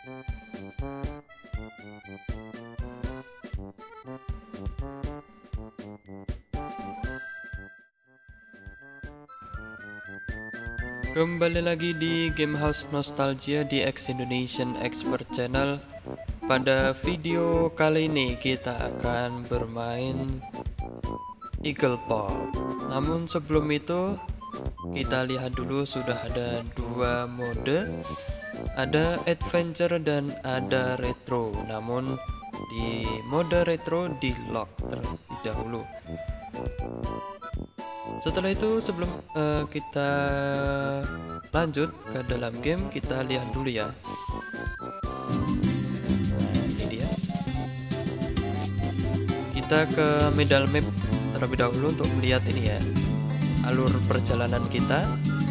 Kembali lagi di Game House Nostalgia di X Indonesian Expert Channel. Pada video kali ini kita akan bermain Eagle Pop. Namun sebelum itu kita lihat dulu, sudah ada dua mode, ada adventure dan ada retro. Namun di mode retro di lock terlebih dahulu. Setelah itu, sebelum kita lanjut ke dalam game, kita lihat dulu ya. Nah, ini dia. Kita ke medal map terlebih dahulu untuk melihat ini ya, alur perjalanan kita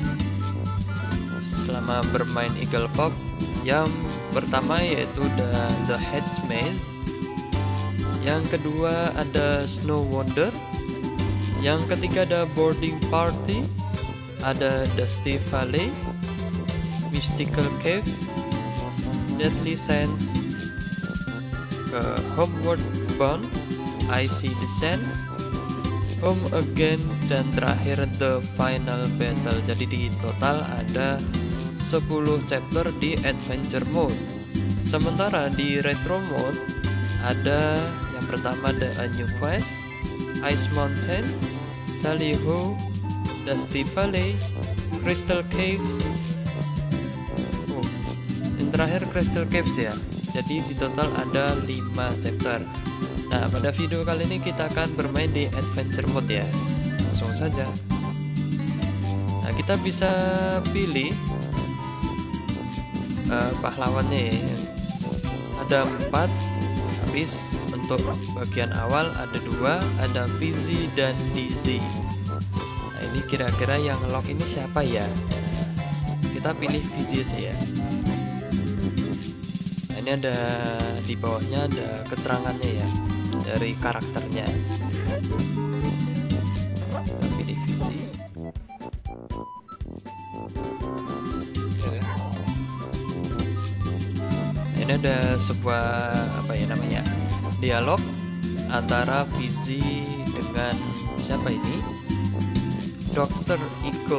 selama bermain Eagle Pop. Yang pertama yaitu The Hedge Maze. Yang kedua ada Snow Wonder. Yang ketiga ada Boarding Party, ada Dusty Valley, Mystical Caves, Deadly Sands, ke Homeward Bound, Icy Descent, Home Again, dan terakhir The Final Battle. Jadi di total ada 10 chapter di Adventure Mode. Sementara di Retro Mode ada yang pertama ada A New Quest, Ice Mountain, Tally-Ho, Dusty Valley, Crystal Caves, yang terakhir Crystal Caves ya. Jadi di total ada 5 chapter. Nah, pada video kali ini kita akan bermain di Adventure Mode ya. Langsung saja. Nah, kita bisa pilih pahlawannya ya. Ada 4, habis untuk bagian awal ada 2, ada Fizzy dan Dizzy. Nah, ini kira-kira yang lock ini siapa ya? Kita pilih Fizzy aja ya. Nah, ini ada di bawahnya ada keterangannya ya dari karakternya. Kita pilih Fizzy. Nah, ini ada sebuah apa ya namanya, dialog antara Fizzy dengan siapa ini? Dr. Eagle.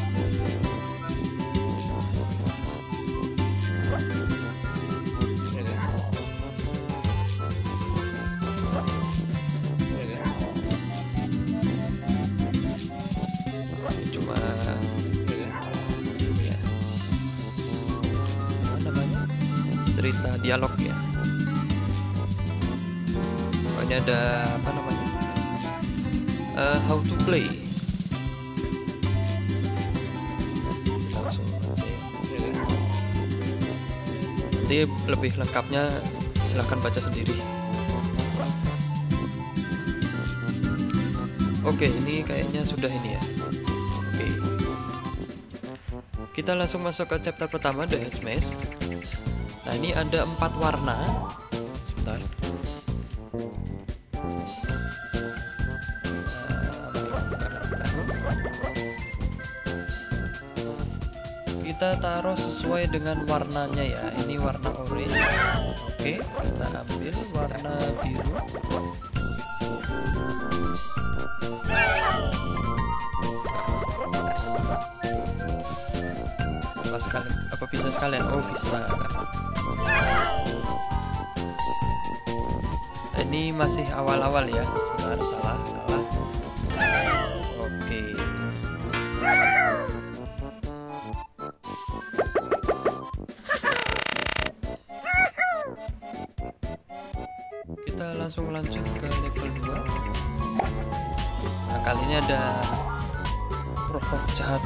Cuma ya, apa namanya, cerita dialog ya. Ini ada apa namanya, how to play. Langsung aja. Nanti lebih lengkapnya silahkan baca sendiri. Oke, ini kayaknya sudah ini ya. Oke, kita langsung masuk ke chapter pertama, The Hedge Maze. Nah, ini ada 4 warna. Sebentar. Kita taruh sesuai dengan warnanya ya. Ini warna orange. Oke, kita ambil warna biru. Apa bisa sekalian? Oh, bisa. Ini masih awal-awal ya. Sebentar, salah. Oke. Kita langsung lanjut ke level 2. Nah, kali ini ada roh jahat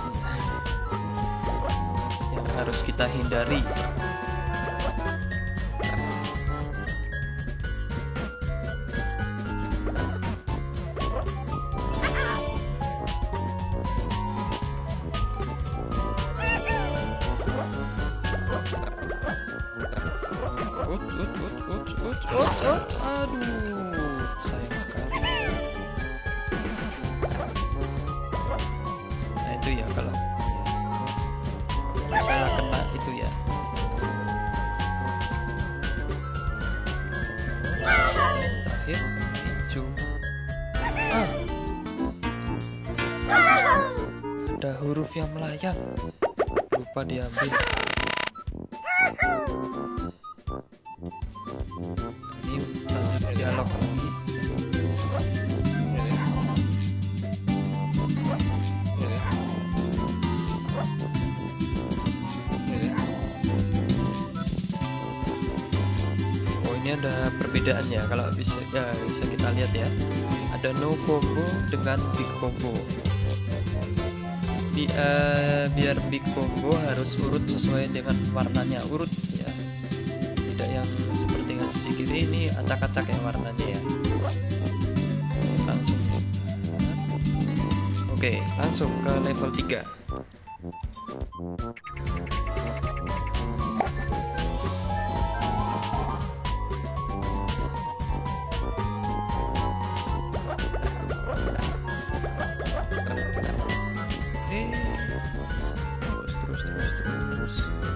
yang harus kita hindari. Aduh, sayang sekali. Nah, itu ya, kalau salah kena itu ya. hijau. Ada huruf yang melayang, lupa diambil. Ini lanjut dialog lagi. Oh, ini ada perbedaannya. Kalau bisa kita lihat ya, ada no combo dengan big combo. Biar big combo harus urut sesuai dengan warnanya, urut ya, tidak yang seperti yang sisi kiri ini acak-acak ya warnanya ya. Langsung oke, langsung ke level 3. Terus.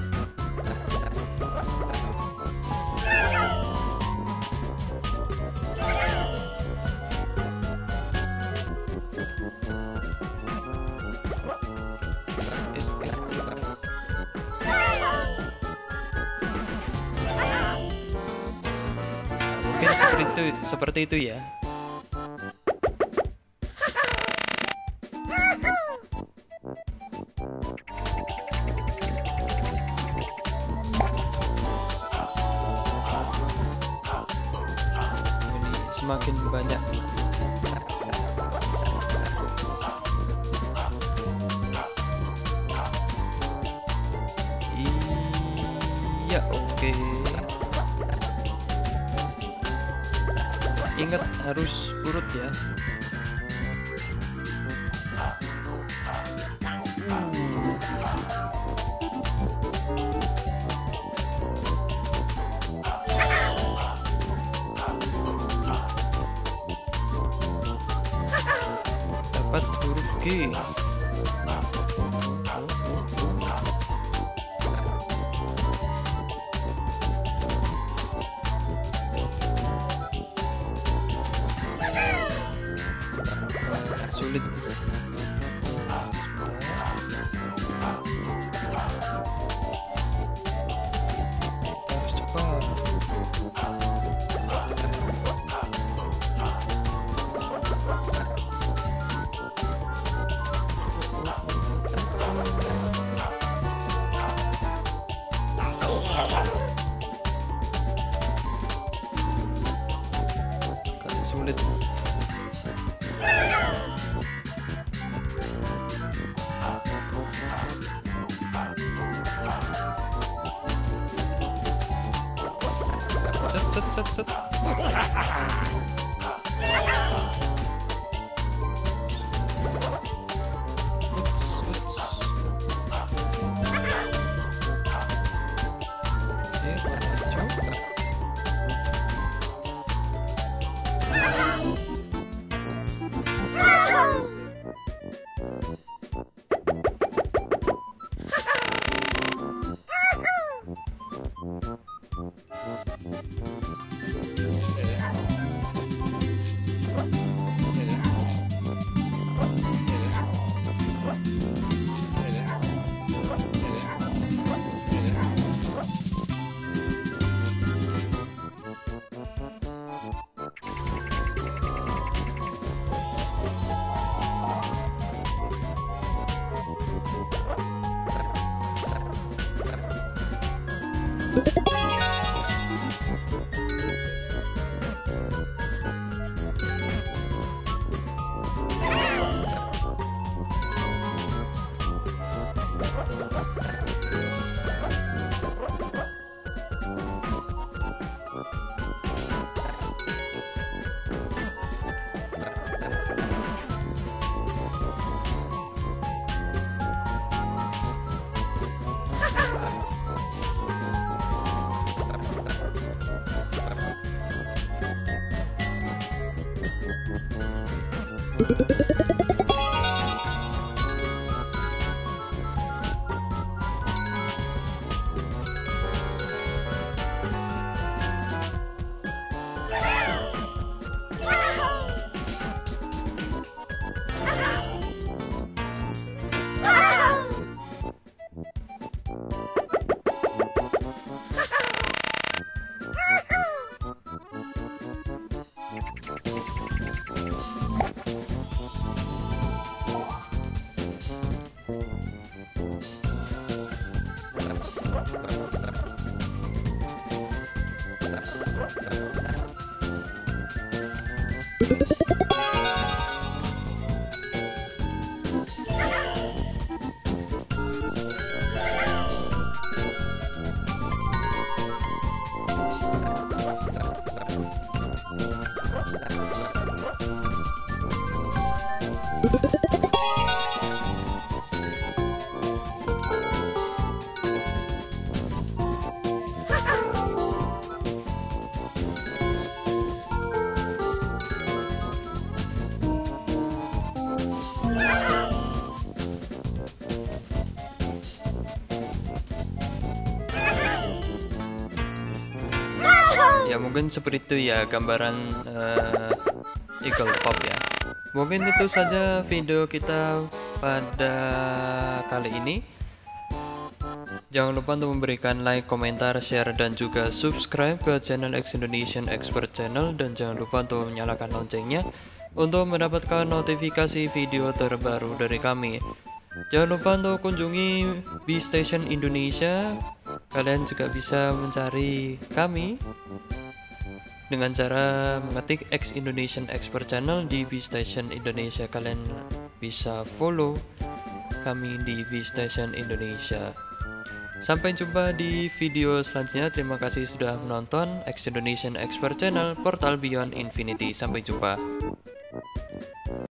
Mungkin seperti itu ya. Semakin banyak iya, oke. Ingat harus urut ya. Dapat huruf G. Sulit. Harus cepat. Agak sulit. Cet. Ya mungkin seperti itu ya gambaran Eagle Pop ya. Mungkin itu saja video kita pada kali ini. Jangan lupa untuk memberikan like, komentar, share, dan juga subscribe ke channel X Indonesian Expert Channel. Dan jangan lupa untuk menyalakan loncengnya untuk mendapatkan notifikasi video terbaru dari kami. Jangan lupa untuk kunjungi B-Station Indonesia. Kalian juga bisa mencari kami dengan cara mengetik X Indonesian Expert Channel di B-Station Indonesia. Kalian bisa follow kami di B-Station Indonesia. Sampai jumpa di video selanjutnya. Terima kasih sudah menonton X Indonesian Expert Channel, Portal Beyond Infinity. Sampai jumpa.